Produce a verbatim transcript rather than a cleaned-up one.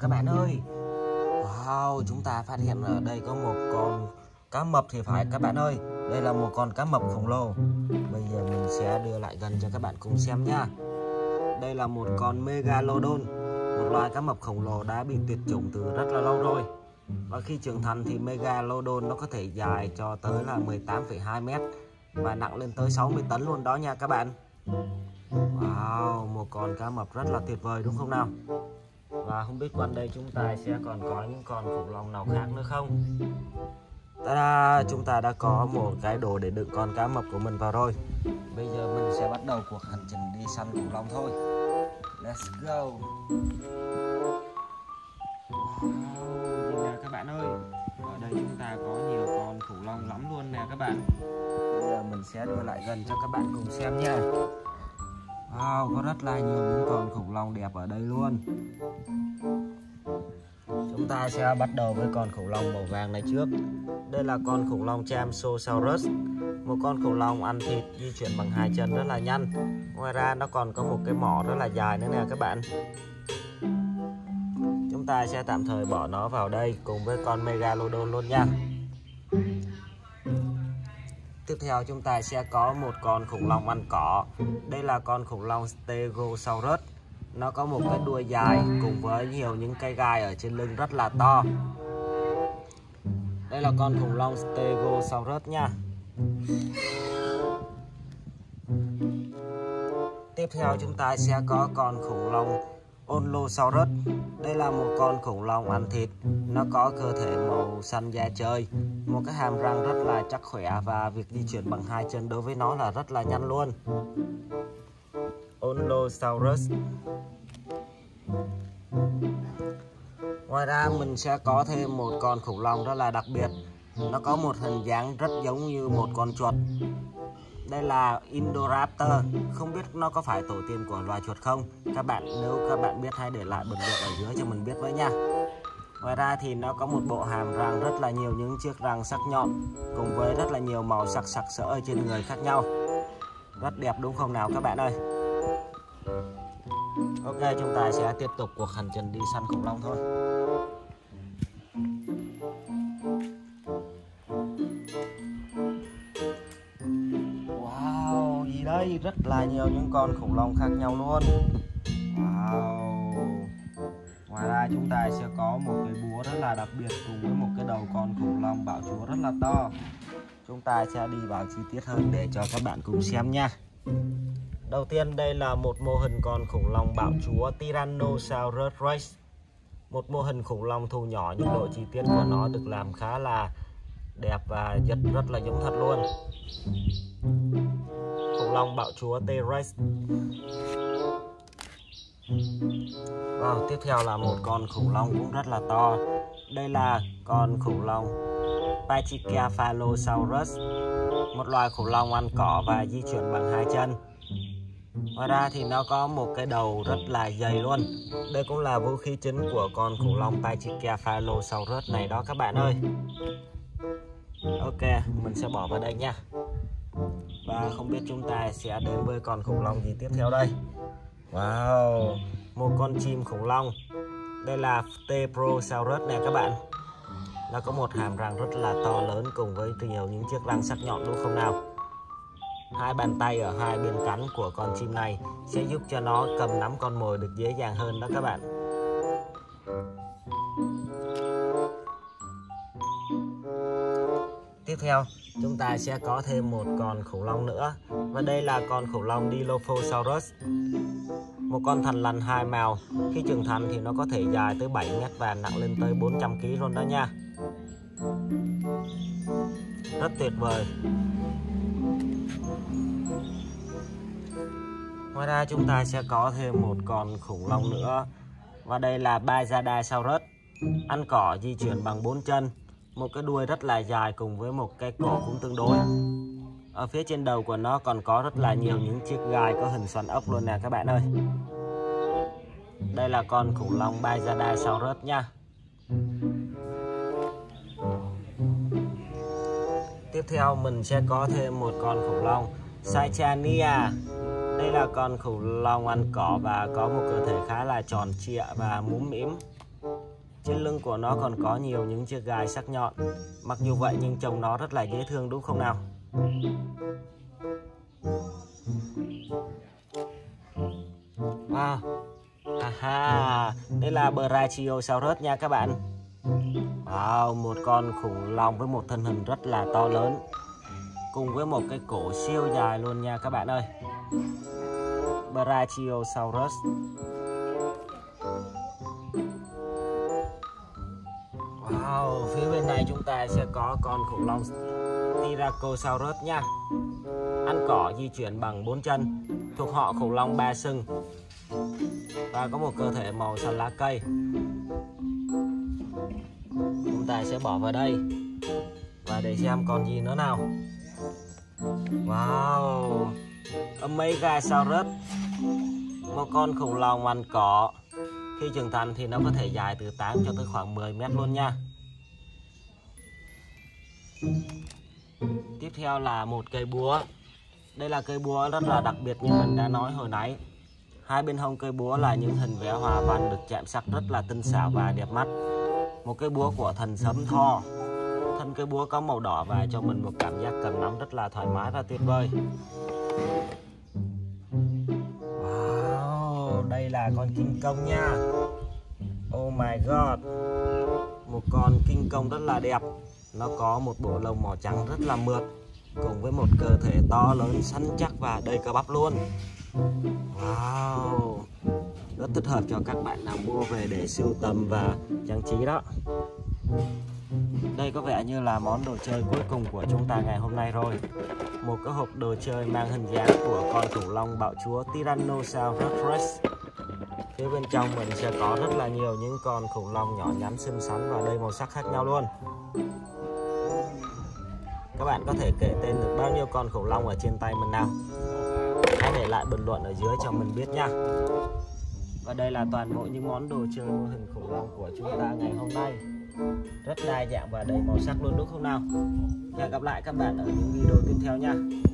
các bạn ơi. Wow, chúng ta phát hiện ở đây có một con cá mập thì phải các bạn ơi. Đây là một con cá mập khổng lồ. Bây giờ mình sẽ đưa lại gần cho các bạn cùng xem nha. Đây là một con Megalodon, một loài cá mập khổng lồ đã bị tuyệt chủng từ rất là lâu rồi. Và khi trưởng thành thì Megalodon nó có thể dài cho tới là mười tám phẩy hai mét và nặng lên tới sáu mươi tấn luôn đó nha các bạn. Wow, một con cá mập rất là tuyệt vời đúng không nào? Và không biết quanh đây chúng ta sẽ còn có những con khủng long nào khác nữa không? Ta-da, chúng ta đã có một cái đồ để đựng con cá mập của mình vào rồi. Bây giờ mình sẽ bắt đầu cuộc hành trình đi săn khủng long thôi. Let's go. Wow, nhìn nè các bạn ơi. Ở đây chúng ta có nhiều con khủng long lắm luôn nè các bạn. Bây giờ mình sẽ đưa lại gần cho các bạn cùng xem nha. Wow, có rất là nhiều những con khủng long đẹp ở đây luôn. Chúng ta sẽ bắt đầu với con khủng long màu vàng này trước. Đây là con khủng long Champsosaurus, một con khủng long ăn thịt, di chuyển bằng hai chân rất là nhanh. Ngoài ra nó còn có một cái mỏ rất là dài nữa nè các bạn. Chúng ta sẽ tạm thời bỏ nó vào đây cùng với con Megalodon luôn nha. Tiếp theo chúng ta sẽ có một con khủng long ăn cỏ. Đây là con khủng long Stegosaurus. Nó có một cái đuôi dài cùng với nhiều những cây gai ở trên lưng rất là to. Đây là con khủng long Stegosaurus nha. Tiếp theo chúng ta sẽ có con khủng long Allosaurus. Đây là một con khủng long ăn thịt. Nó có cơ thể màu xanh da trời, một cái hàm răng rất là chắc khỏe và việc di chuyển bằng hai chân đối với nó là rất là nhanh luôn. Allosaurus. Ngoài ra mình sẽ có thêm một con khủng long rất là đặc biệt. Nó có một hình dáng rất giống như một con chuột. Đây là Indoraptor. Không biết nó có phải tổ tiên của loài chuột không? Các bạn nếu các bạn biết hãy để lại bình luận ở dưới cho mình biết với nha. Ngoài ra thì nó có một bộ hàm răng rất là nhiều những chiếc răng sắc nhọn cùng với rất là nhiều màu sắc sặc sỡ ở trên người khác nhau. Rất đẹp đúng không nào các bạn ơi? Ok, chúng ta sẽ tiếp tục cuộc hành trình đi săn khủng long thôi. Wow, gì đây? Rất là nhiều những con khủng long khác nhau luôn. Wow. Ngoài ra chúng ta sẽ có một cái búa rất là đặc biệt cùng với một cái đầu con khủng long bạo chúa rất là to. Chúng ta sẽ đi vào chi tiết hơn để cho các bạn cùng xem nha. Đầu tiên đây là một mô hình con khủng long bạo chúa Tyrannosaurus Rex. Một mô hình khủng long thu nhỏ nhưng độ chi tiết của nó được làm khá là đẹp và rất rất là giống thật luôn. Khủng long bạo chúa T-Rex. Wow, tiếp theo là một con khủng long cũng rất là to. Đây là con khủng long Pachycephalosaurus, một loài khủng long ăn cỏ và di chuyển bằng hai chân. Ngoài ra thì nó có một cái đầu rất là dày luôn. Đây cũng là vũ khí chính của con khủng long Pachycephalosaurus này đó các bạn ơi. Ok, mình sẽ bỏ vào đây nha. Và không biết chúng ta sẽ đến với con khủng long gì tiếp theo đây. Wow, một con chim khủng long. Đây là Tephrosaurus nè các bạn. Nó có một hàm răng rất là to lớn cùng với nhiều những chiếc răng sắc nhọn đúng không nào? Hai bàn tay ở hai bên cánh của con chim này sẽ giúp cho nó cầm nắm con mồi được dễ dàng hơn đó các bạn. Tiếp theo chúng ta sẽ có thêm một con khủng long nữa. Và đây là con khủng long Dilophosaurus, một con thằn lằn hai màu. Khi trưởng thành thì nó có thể dài tới bảy mét và nặng lên tới bốn trăm ki lô gam luôn đó nha. Rất tuyệt vời. Ngoài ra chúng ta sẽ có thêm một con khủng long nữa. Và đây là Byzadasaurus, ăn cỏ, di chuyển bằng bốn chân, một cái đuôi rất là dài cùng với một cái cổ cũng tương đối. Ở phía trên đầu của nó còn có rất là nhiều những chiếc gai có hình xoắn ốc luôn nè các bạn ơi. Đây là con khủng long Byzadasaurus nha. Tiếp theo mình sẽ có thêm một con khủng long Saichania. Đây là con khủng long ăn cỏ và có một cơ thể khá là tròn trịa và mũm mĩm. Trên lưng của nó còn có nhiều những chiếc gai sắc nhọn. Mặc dù vậy nhưng trông nó rất là dễ thương đúng không nào? Wow. Aha, đây là Brachiosaurus nha các bạn. Wow, một con khủng long với một thân hình rất là to lớn, cùng với một cái cổ siêu dài luôn nha các bạn ơi. Brachiosaurus. Wow, phía bên này chúng ta sẽ có con khủng long Styracosaurus nha. Ăn cỏ, di chuyển bằng bốn chân, thuộc họ khủng long ba sừng và có một cơ thể màu xanh lá cây. Chúng ta sẽ bỏ vào đây và để xem còn gì nữa nào. Wow, Omega-saurus, một con khủng long ăn cỏ. Khi trưởng thành thì nó có thể dài từ tám cho tới khoảng mười mét luôn nha. Tiếp theo là một cây búa. Đây là cây búa rất là đặc biệt như mình đã nói hồi nãy. Hai bên hông cây búa là những hình vẽ hoa văn được chạm sắc rất là tinh xảo và đẹp mắt. Một cây búa của thần sấm Thor. Thân cây búa có màu đỏ và cho mình một cảm giác cầm nắm rất là thoải mái và tuyệt vời. Wow, đây là con kinh công nha. Oh my god, một con kinh công rất là đẹp. Nó có một bộ lông màu trắng rất là mượt, cùng với một cơ thể to lớn, săn chắc và đầy cơ bắp luôn. Wow, rất thích hợp cho các bạn nào mua về để sưu tầm và trang trí đó. Đây có vẻ như là món đồ chơi cuối cùng của chúng ta ngày hôm nay rồi. Một cái hộp đồ chơi mang hình dáng của con khủng long bạo chúa Tyrannosaurus Rex. Phía bên trong mình sẽ có rất là nhiều những con khủng long nhỏ nhắn xinh xắn và đầy màu sắc khác nhau luôn. Các bạn có thể kể tên được bao nhiêu con khủng long ở trên tay mình nào? Hãy để lại bình luận ở dưới cho mình biết nha. Và đây là toàn bộ những món đồ chơi mô hình khủng long của chúng ta ngày hôm nay. Rất đa dạng và đầy màu sắc luôn đúng không nào? Hẹn gặp lại các bạn ở những video tiếp theo nha.